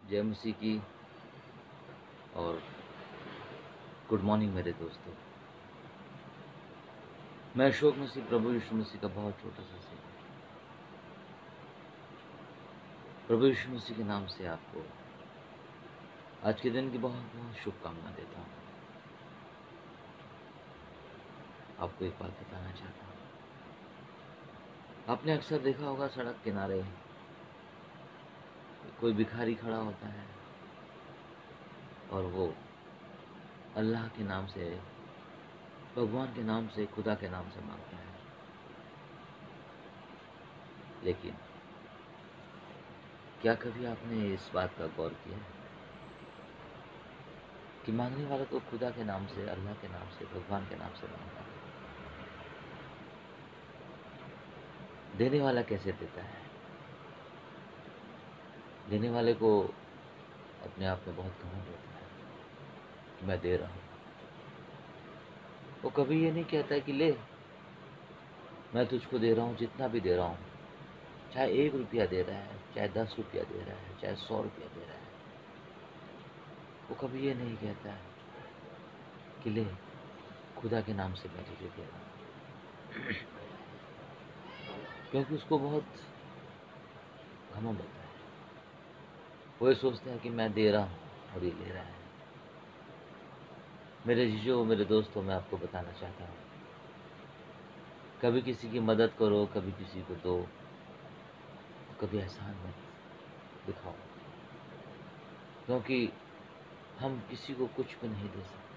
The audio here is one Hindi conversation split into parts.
जय मसीह की और गुड मॉर्निंग मेरे दोस्तों। मैं अशोक मसीह प्रभु यीशु मसीह का बहुत छोटा सा सेवक। प्रभु यीशु मसीह के नाम से आपको आज के दिन की बहुत बहुत शुभकामना देता हूँ। आपको एक बात बताना चाहता हूँ। आपने अक्सर देखा होगा सड़क किनारे कोई भिखारी खड़ा होता है और वो अल्लाह के नाम से, भगवान के नाम से, खुदा के नाम से मांगता है। लेकिन क्या कभी आपने इस बात का गौर किया है कि मांगने वाला तो खुदा के नाम से, अल्लाह के नाम से, भगवान के नाम से मांगता है, देने वाला कैसे देता है? देने वाले को अपने आप में बहुत घमंड होता है कि मैं दे रहा हूँ। वो कभी ये नहीं कहता है कि ले, मैं तुझको दे रहा हूँ, जितना भी दे रहा हूँ, चाहे 1 रुपया दे रहा है, चाहे 10 रुपया दे रहा है, चाहे 100 रुपया दे रहा है। वो कभी ये नहीं कहता है कि ले, खुदा के नाम से मैं तुझे दे रहा हूँ। क्योंकि उसको बहुत घमंड होता है। वो ये सोचता है कि मैं दे रहा हूँ और ये ले रहा है। मेरे जीजो, मेरे दोस्तों, मैं आपको बताना चाहता हूँ, कभी किसी की मदद करो, कभी किसी को दो, कभी एहसान मत दिखाओ, क्योंकि हम किसी को कुछ भी नहीं दे सकते।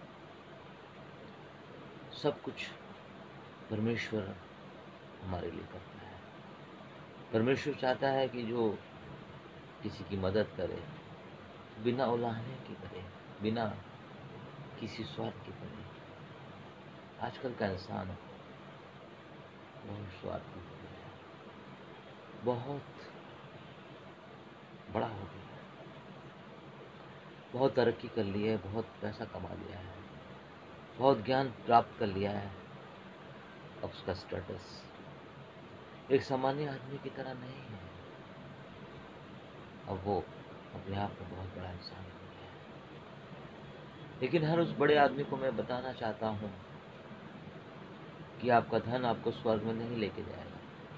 सब कुछ परमेश्वर हमारे लिए करता है। परमेश्वर चाहता है कि जो किसी की मदद करे, बिना उलाहने के करे, बिना किसी स्वार्थ के करे। आजकल का इंसान बहुत स्वार्थी हो गया है, बहुत बड़ा हो गया है, बहुत तरक्की कर ली है, बहुत पैसा कमा लिया है, बहुत ज्ञान प्राप्त कर लिया है। अब उसका स्टेटस एक सामान्य आदमी की तरह नहीं है। अब वो अपने आप में बहुत बड़ा इंसान हो गया है। लेकिन हर उस बड़े आदमी को मैं बताना चाहता हूँ कि आपका धन आपको स्वर्ग में नहीं लेके जाएगा।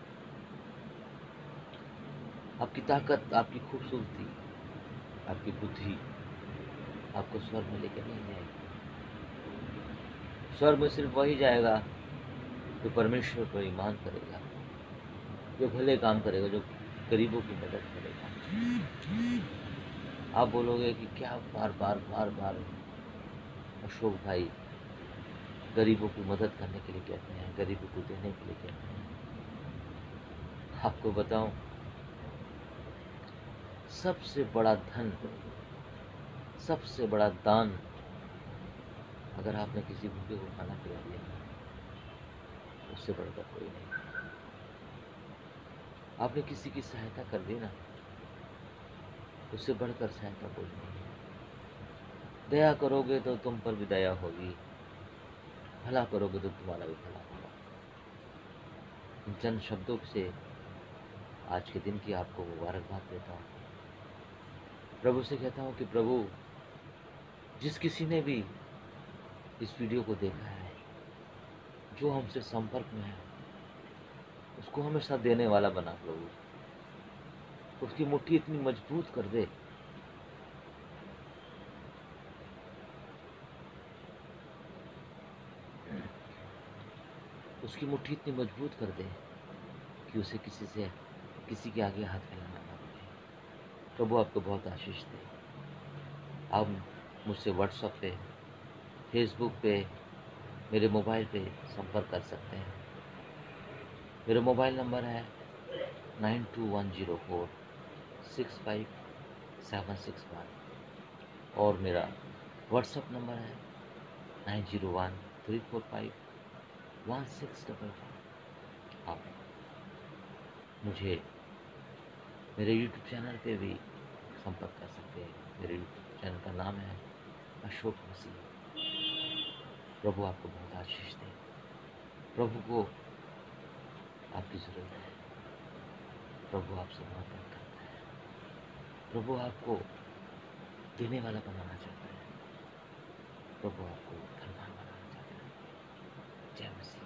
आपकी ताकत, आपकी खूबसूरती, आपकी बुद्धि आपको स्वर्ग में लेके नहीं जाएगी। स्वर्ग में सिर्फ वही जाएगा जो परमेश्वर पर ईमान करेगा, जो भले काम करेगा, जो गरीबों की मदद करेगा। आप बोलोगे कि क्या बार बार बार बार अशोक भाई गरीबों की मदद करने के लिए कहते हैं, गरीबों को देने के लिए कहते हैं। आपको बताऊं, सबसे बड़ा धन, सबसे बड़ा दान अगर आपने किसी भूखे को खाना खिला दिया, उससे बढ़कर कोई नहीं। आपने किसी की सहायता कर दी ना, उससे बढ़कर सहायता कोई नहीं है। दया करोगे तो तुम पर भी दया होगी, भला करोगे तो तुम्हारा भी भला होगा। इन चंद शब्दों से आज के दिन की आपको मुबारकबाद देता हूँ। प्रभु से कहता हूँ कि प्रभु, जिस किसी ने भी इस वीडियो को देखा है, जो हमसे संपर्क में है, उसको हमेशा देने वाला बना प्रभु। उसकी मुट्ठी इतनी मजबूत कर दे, उसकी मुट्ठी इतनी मजबूत कर दे कि उसे किसी के आगे हाथ फैलाना ना पड़े। प्रभु आपको बहुत आशीष दे। आप मुझसे व्हाट्सएप पे, फेसबुक पे, मेरे मोबाइल पे संपर्क कर सकते हैं। मेरा मोबाइल नंबर है 9210465761 और मेरा व्हाट्सएप नंबर है 9013451655। आप मुझे मेरे यूट्यूब चैनल पे भी संपर्क कर सकते हैं। मेरे यूट्यूब चैनल का नाम है अशोक मसीह। प्रभु आपको बहुत आशीष दे। प्रभु को आपकी ज़रूरत है। प्रभु आपसे मोहब्बत करता है। प्रभु आपको देने वाला बनाना चाहता है। प्रभु आपको धनवान बनाना चाहता है। जय मसीह।